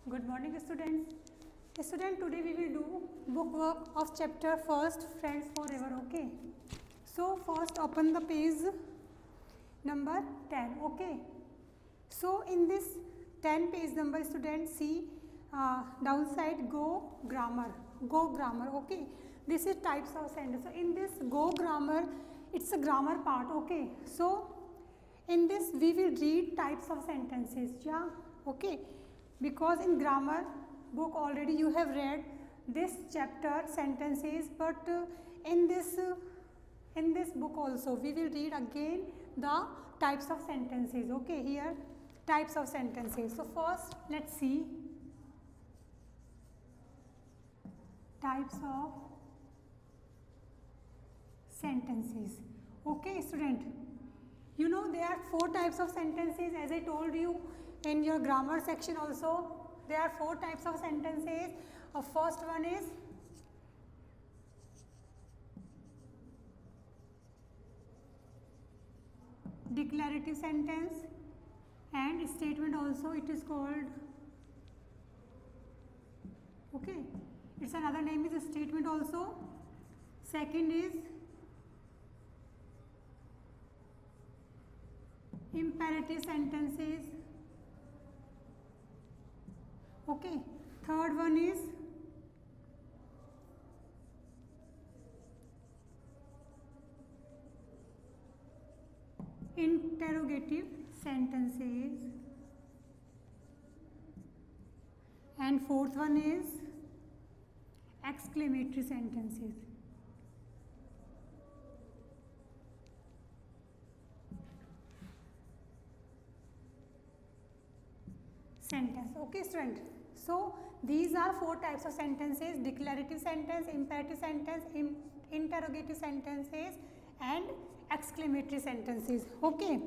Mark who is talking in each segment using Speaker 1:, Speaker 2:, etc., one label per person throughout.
Speaker 1: Good morning, students. Today we will do book work of chapter first, Friends Forever. Okay. So first open the page number 10. Okay. So in this 10 page number, students see downside go grammar. Okay. This is types of sentence. So in this go grammar, it's a grammar part. Okay. So in this we will read types of sentences. Yeah. Okay. Because in grammar book already you have read this chapter sentences, but in this book also we will read again the types of sentences. Okay, here types of sentences. So first let's see types of sentences. Okay, student, you know there are 4 types of sentences, as I told you in your grammar section also. There are 4 types of sentences. First one is declarative sentence, and statement also it is called. Okay, its another name is statement also. Second is imperative sentences. Okay, third one is interrogative sentences, and fourth one is exclamatory sentences. Sentence. Okay, student. So these are 4 types of sentences: declarative sentence, imperative sentence, interrogative sentences, and exclamatory sentences. Okay.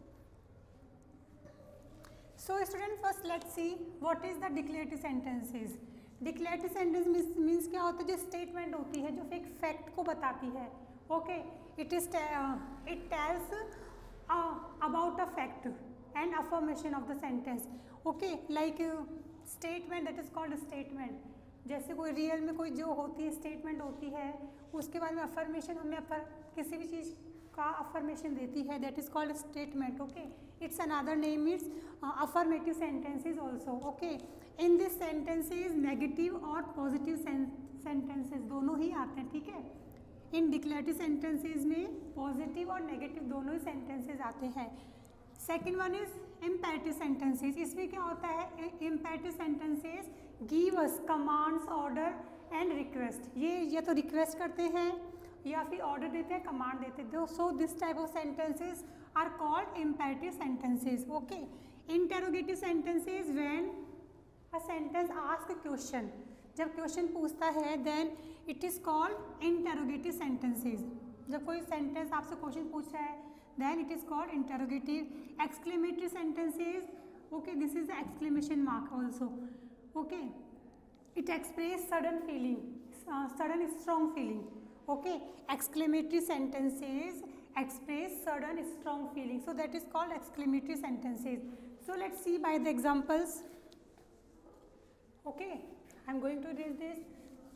Speaker 1: So student, first let's see what is the declarative sentences. Declarative sentence means क्या होता है? जो statement होती है, जो एक fact को बताती है. Okay, it tells about a fact and affirmation of the sentence. Okay, like statement, that is called statement. जैसे कोई रियल में कोई जो होती है स्टेटमेंट होती है, उसके बाद में अफर्मेशन हमें किसी भी चीज़ का अफर्मेशन देती है, that is called statement. Okay, it's another name it's affirmative sentences also. Okay, in this sentences negative और पॉजिटिव सेंटेंसेस दोनों ही आते हैं. ठीक है, इन डिक्लेरेटिव सेंटेंसेस में पॉजिटिव और नेगेटिव दोनों ही सेंटेंसेस आते हैं. Second one is imperative sentences. इसमें क्या होता है? Imperative sentences give us commands, order and request. ये या तो रिक्वेस्ट करते हैं या फिर ऑर्डर देते हैं, कमांड देते हैं. So this type of sentences are called imperative sentences. Okay, interrogative sentences when a sentence ask question, जब क्वेश्चन पूछता है then it is called interrogative sentences. जब कोई सेंटेंस आपसे क्वेश्चन पूछ रहा है then it is called interrogative. Exclamatory sentences, okay, this is the exclamation mark also. Okay, it express sudden feeling, sudden strong feeling. Okay, exclamatory sentences express sudden strong feeling, so that is called exclamatory sentences. So let's see by the examples. Okay, I am going to read this.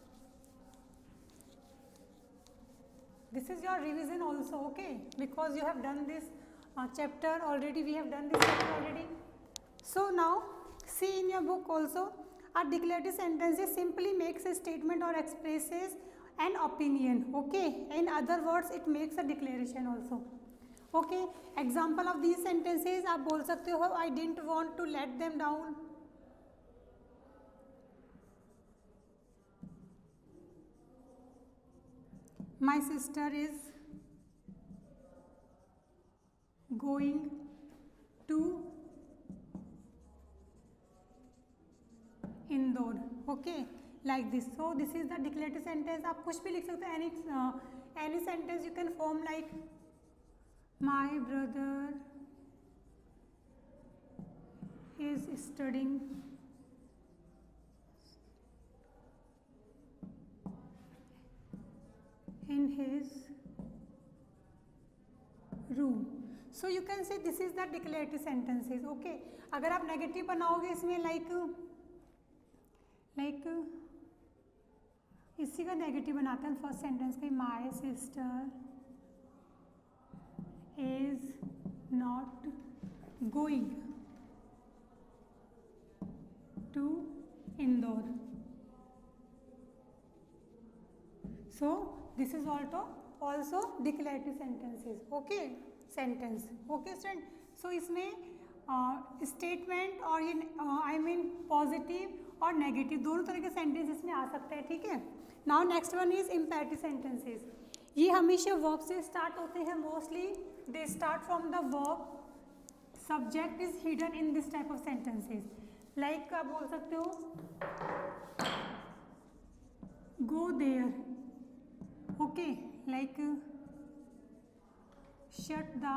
Speaker 1: This is your revision also, okay, because you have done this chapter already. We have done this chapter already. So now see in your book also, a declarative sentences simply makes a statement or expresses an opinion. Okay, in other words it makes a declaration also. Okay, example of these sentences आप बोल सकते हो, I didn't want to let them down. My sister is going to Indore. Okay, like this. So this is the declarative sentence. आप कुछ भी लिख सकते हो. Any sentence you can form like my brother is studying in his room. So you can say this is the declarative sentences. Okay, अगर आप negative बनाओगे इसमें like लाइक इसी का नेगेटिव बनाते हैं फर्स्ट सेंटेंस का, my sister is not going to Indore. So this is also declarative sentences. Okay, sentence. Okay student. So इसमें स्टेटमेंट और ये आई मीन पॉजिटिव और नेगेटिव दोनों तरह के सेंटेंस इसमें आ सकते हैं. ठीक है. Now next one is imperative sentences. ये हमेशा वर्ब से स्टार्ट होते हैं. Mostly they start from the verb. Subject is hidden in this type of sentences. Like आप बोल सकते हो go there. Okay, like shut the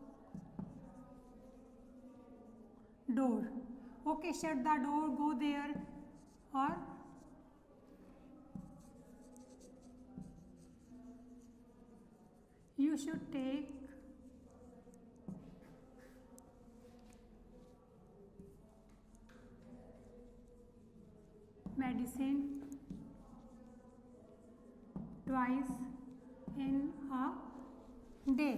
Speaker 1: door. Okay, shut the door, go there. और you should take medicine twice in a day.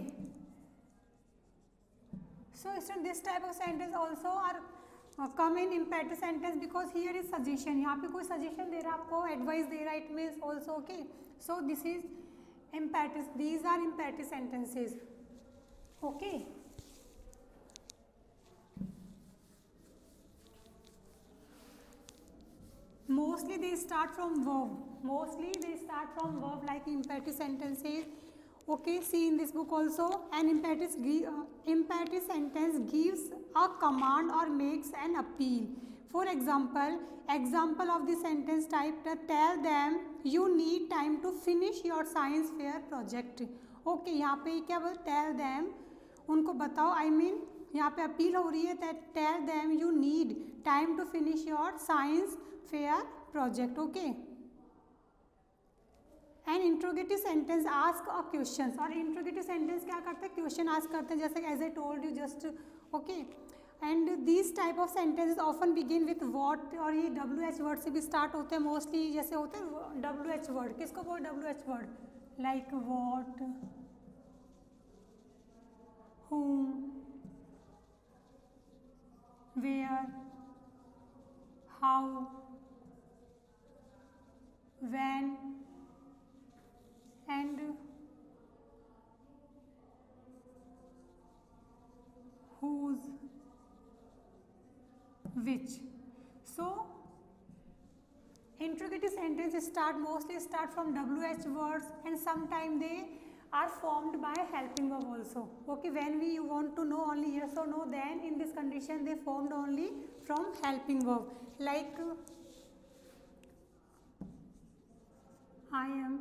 Speaker 1: So student, this type of sentence also are come in imperative sentence because here is suggestion. यहाँ पे कोई suggestion दे रहा है आपको, advice दे रहा है. It means also okay. So this is imperative. These are imperative sentences. Okay. Mostly they start from verb. Like imperative sentences. Okay, see in this book also an imperative sentence gives a command or makes an appeal. For example of the sentence type, tell them you need time to finish your science fair project. Okay, यहाँ पे क्या बोल, tell them उनको बताओ. I mean यहाँ पे appeal हो रही है that tell them you need time to finish your science fair project. Okay. And interrogative sentence ask a question. और इंट्रोगेटिव सेंटेंस क्या करते हैं, क्वेश्चन आस्क करते हैं, जैसे as I told you just. Okay, and this type of sentences often begin with what. और ये WH word से भी स्टार्ट होते हैं मोस्टली. जैसे होते हैं WH वर्ड, किसको बोल WH word, like what, whom, where, how, when and whose, which. So interrogative sentences mostly start from WH words and sometimes they are formed by helping verb also. Okay, when we want to know only yes or no, then in this condition they formed only from helping verb. Like I am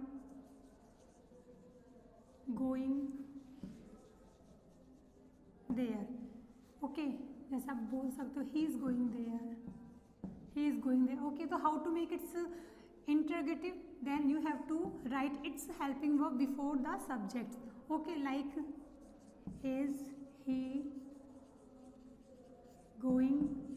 Speaker 1: going there. Okay, जैसे आप बोल सकते हो he is going there, he is going there. Okay, so how to make its interrogative? Then you have to write its helping verb before the subject. Okay, like is he going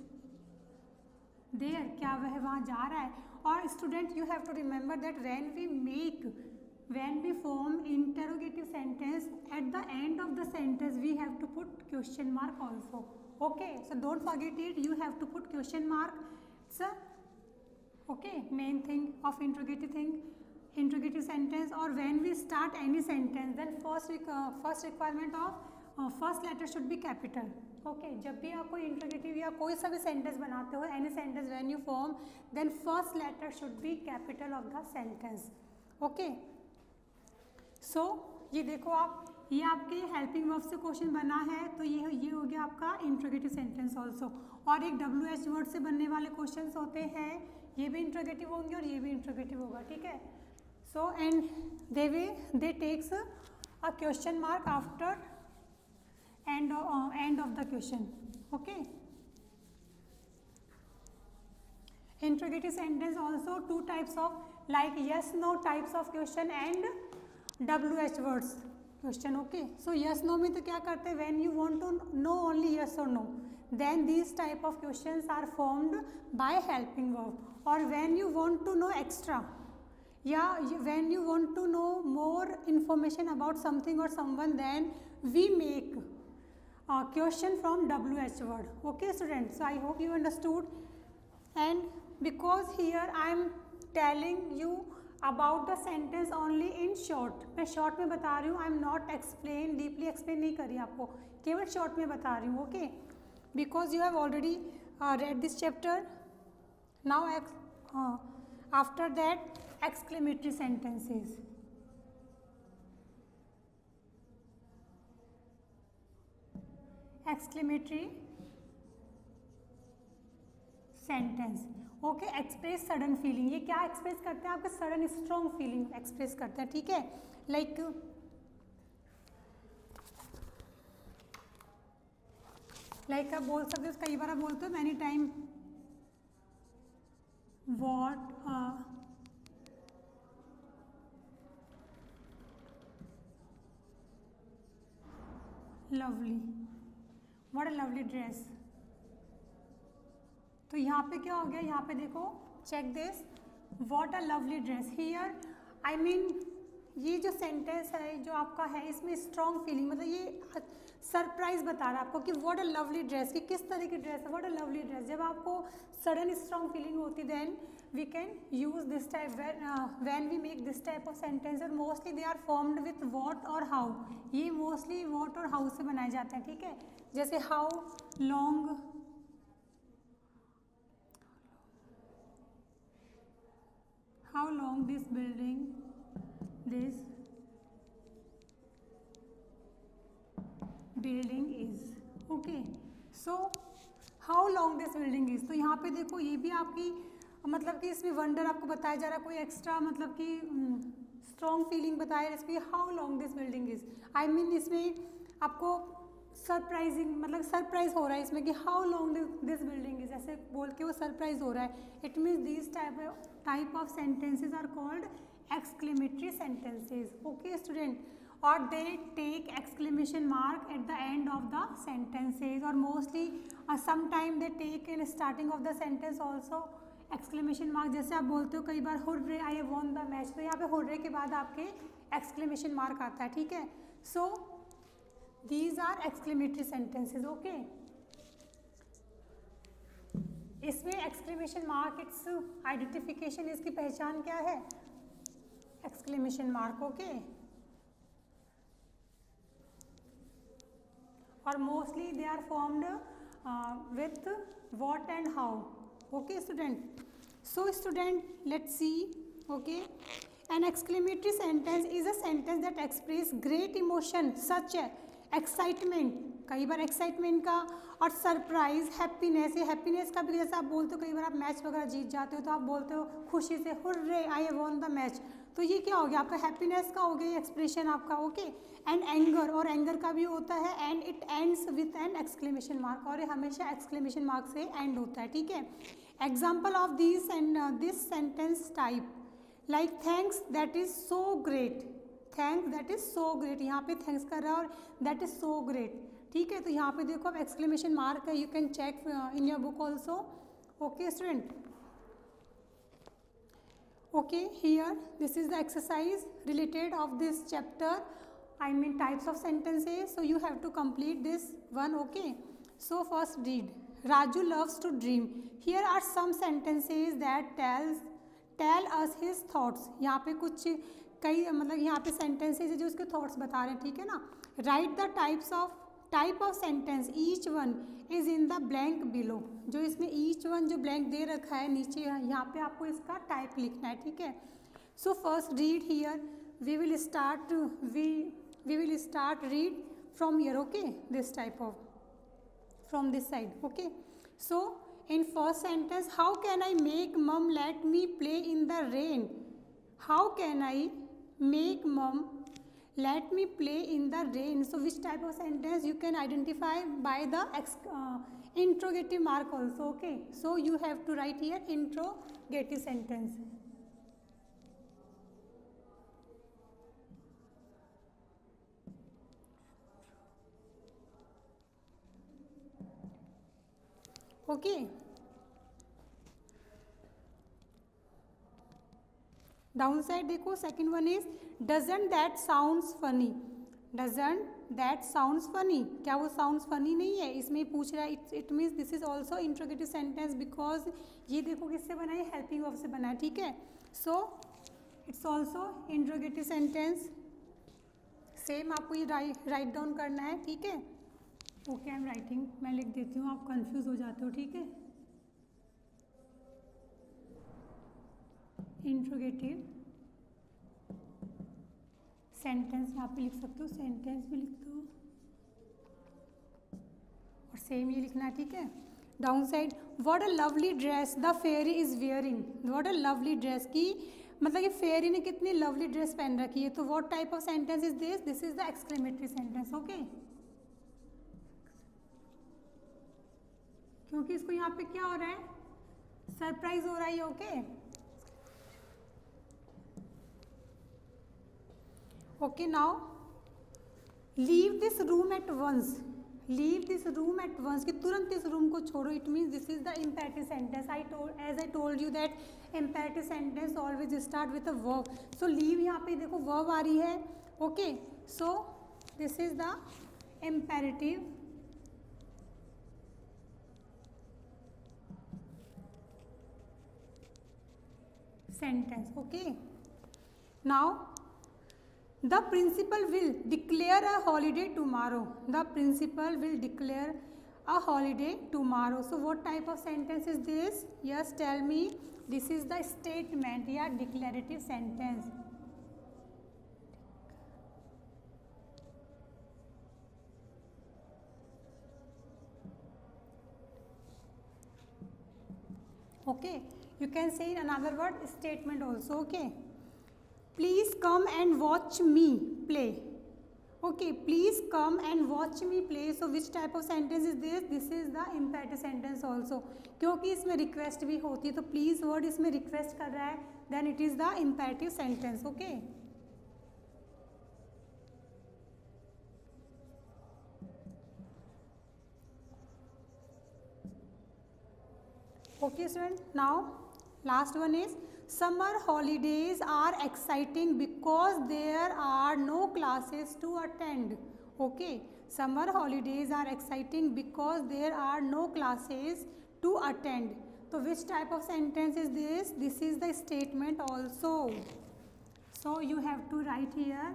Speaker 1: there? क्या वह वहाँ जा रहा है? और student, you have to remember that when we form interrogative sentence, at the end of the sentence we have to put question mark also. Okay, so don't forget it, you have to put question mark. It's a okay main thing of interrogative sentence. or when we start any sentence, then first requirement of first letter should be capital. Okay, जब भी आप कोई interrogative या कोई सा भी sentence बनाते हो, any sentence when you form, then first letter should be capital of the sentence. Okay. सो ये देखो आप, ये आपके हेल्पिंग वर्ब से क्वेश्चन बना है, तो ये हो गया आपका इंट्रोगेटिव सेंटेंस ऑल्सो. और एक WH वर्ड से बनने वाले क्वेश्चन होते हैं, ये भी इंट्रोगेटिव होंगे और ये भी इंट्रोगेटिव होगा. ठीक है. So and they takes a question mark after end of the question. Okay. Interrogative sentence also two types of like yes no types of question and WH words question. Okay, so yes no में तो क्या करते हैं, when you want to know only yes और no, then these type of questions are formed by helping verb. Or when you want to know extra, when you want to know more information about something or someone, then we make a question from WH word. Okay students, so I hope you understood. And because here I am telling you about the sentence only in short, मैं short में बता रही हूँ, I am not explain deeply, explain नहीं करी आपको, केवल short में बता रही हूँ. Okay, because you have already read this chapter. Now after that exclamatory sentences. Exclamatory sentence. Okay, express sudden feeling. ये क्या एक्सप्रेस करते हैं? आपके सडन स्ट्रॉन्ग फीलिंग एक्सप्रेस करते हैं. ठीक है, लाइक आप बोल सकते हो, कई बार आप बोलते हो many time, what lovely, what a lovely dress. तो यहाँ पे क्या हो गया? यहाँ पे देखो, check this, what a lovely dress. Here I mean ये जो सेंटेंस है जो आपका है, इसमें स्ट्रॉन्ग फीलिंग, मतलब ये सरप्राइज बता रहा है आपको कि व्हाट अ लवली ड्रेस, कि किस तरह की ड्रेस है, व्हाट अ लवली ड्रेस. जब आपको सडन स्ट्रॉन्ग फीलिंग होती, then we can use this type when we make this type of sentence. और mostly they are formed with what or how. ये mostly what और how से बनाए जाते हैं. ठीक है, जैसे how long this building is. okay, so how long this building is. तो यहाँ पे देखो, ये भी आपकी मतलब कि इसमें वंडर आपको बताया जा रहा है, कोई एक्स्ट्रा मतलब कि स्ट्रॉन्ग फीलिंग बताया इसमें. How long this building is, I mean इसमें आपको सरप्राइजिंग, मतलब सरप्राइज हो रहा है इसमें कि how long this building is, ऐसे बोल के वो सरप्राइज हो रहा है. It means this type of sentences are called exclamatory sentences. Okay student, और they take exclamation mark at the end of the sentences, और mostly sometime they take in starting of the sentence also exclamation mark. जैसे आप बोलते हो कई बार hurray I have won the match, तो यहाँ पे हुर्रे के बाद आपके एक्सक्लेमेशन मार्क आता है. ठीक है, so these are exclamatory sentences. Okay, इसमें एक्सक्लेमेशन मार्क, इट्स आइडेंटिफिकेशन, इसकी पहचान क्या है? Exclamation mark. ओके, और mostly they are formed with what and how. Okay student, so student, let's see. okay, an exclamatory sentence is a sentence that express great emotion such as excitement, कई बार excitement का, और surprise, happiness. ये happiness का भी जैसे आप बोलते हो, कई बार आप मैच वगैरह जीत जाते हो तो आप बोलते हो खुशी से, hurray I have won the match. तो ये क्या हो गया? आपका हैप्पीनेस का हो गया एक्सप्रेशन आपका. ओके, एंड एंगर, और एंगर का भी होता है, and it ends with an exclamation mark, और ये हमेशा एक्सक्लेमेशन मार्क से एंड होता है. ठीक है, example of this sentence type, like thanks that is so great. Thanks that is so great, यहाँ पे थैंक्स कर रहा है और दैट इज सो ग्रेट. ठीक है, तो यहाँ पे देखो अब एक्सक्लेमेशन मार्क है, you can check in your book also. Okay student, okay, here this is the exercise related of this chapter, I mean types of sentences. So you have to complete this one. okay, so first read, Raju loves to dream. Here are some sentences that tell us his thoughts. यहाँ पे कुछ कई मतलब यहाँ पे sentences है जो उसके thoughts बता रहे हैं. ठीक है ना, write the type of sentence, each one is in the blank below. जो इसमें each one जो blank दे रखा है नीचे, यहाँ पे आपको इसका type लिखना है. ठीक है, so first read here, we will start read from here. okay, this type of from this side. okay, so in first sentence, how can I make mom let me play in the rain? How can I make mom let me play in the rain? So which type of sentence you can identify by the interrogative mark also. okay, so you have to write here interrogative sentence. Okay, down side देखो, second one is doesn't that sounds funny, doesn't that sounds funny, क्या वो sounds funny नहीं है, इसमें पूछ रहा है। It means this is also interrogative sentence because ये देखो किससे बना है, हेल्पिंग वर्ब से बना है, ठीक है। So it's also interrogative sentence, same आपको ये राइट डाउन करना है, ठीक है। ओके, आई एम राइटिंग, मैं लिख देती हूँ, आप कंफ्यूज हो जाते हो, ठीक है। इंट्रोगेटिव सेंटेंस यहाँ पे लिख सकते हो, सेंटेंस भी लिख दो और सेम ये लिखना है, ठीक है। Down side, what a lovely dress the fairy is wearing, what a lovely dress की मतलब कि फेयरी ने कितनी लवली ड्रेस पहन रखी है, तो what type of sentence is this, this is the exclamatory sentence, okay. क्योंकि इसको यहाँ पे क्या हो रहा है, सरप्राइज हो रहा है, okay. Okay, now leave this room at once, leave this room at once कि तुरंत इस रूम को छोड़ो, it means this is the imperative sentence. As I told you that imperative sentence always start with a verb. So leave यहाँ पे देखो verb आ रही है, okay. So this is the imperative sentence, okay. Now the principal will declare a holiday tomorrow, the principal will declare a holiday tomorrow. So what type of sentence is this, yes tell me, this is the statement या declarative sentence, okay. You can say in another word statement also, okay. Please come and watch me play, okay. Please come and watch me play. So which type of sentence is this, this is the imperative sentence also, क्योंकि इसमें request भी होती है, तो please word इसमें request कर रहा है, then it is the imperative sentence, okay. Okay student, now last one is summer holidays are exciting because there are no classes to attend, okay. Summer holidays are exciting because there are no classes to attend. So which type of sentence is this, this is the statement also. So you have to write here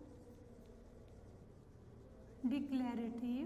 Speaker 1: declarative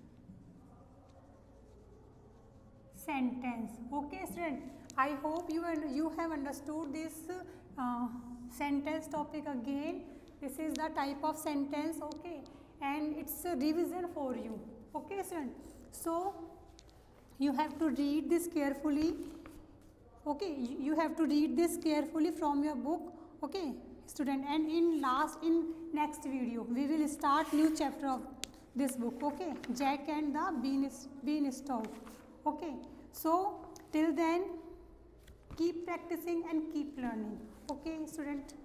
Speaker 1: sentence, okay student. I hope you have understood this sentence topic again. This is the type of sentence, okay, and it's a revision for you, okay student. So you have to read this carefully, okay. You have to read this carefully from your book, okay student. And in next video we will start new chapter of this book, okay, Jack and the Beanstalk, okay. So till then keep practicing and keep learning, okay student.